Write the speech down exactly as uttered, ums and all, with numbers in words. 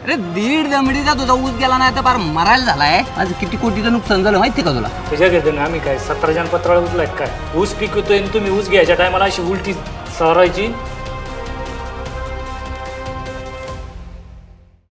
अरे दीड दमडीचा तुझा ऊस गेला नाही तर फार मरायला झालाय. आज किती कोटीचं नुकसान झालं माहिती का तुला? तुझ्या घेतो आम्ही काय सतरा जण पत्राला उचलाय काय? ऊस पिकवतोय तुम्ही ऊस घ्यायच्या टायमाला अशी उलटी सरायची.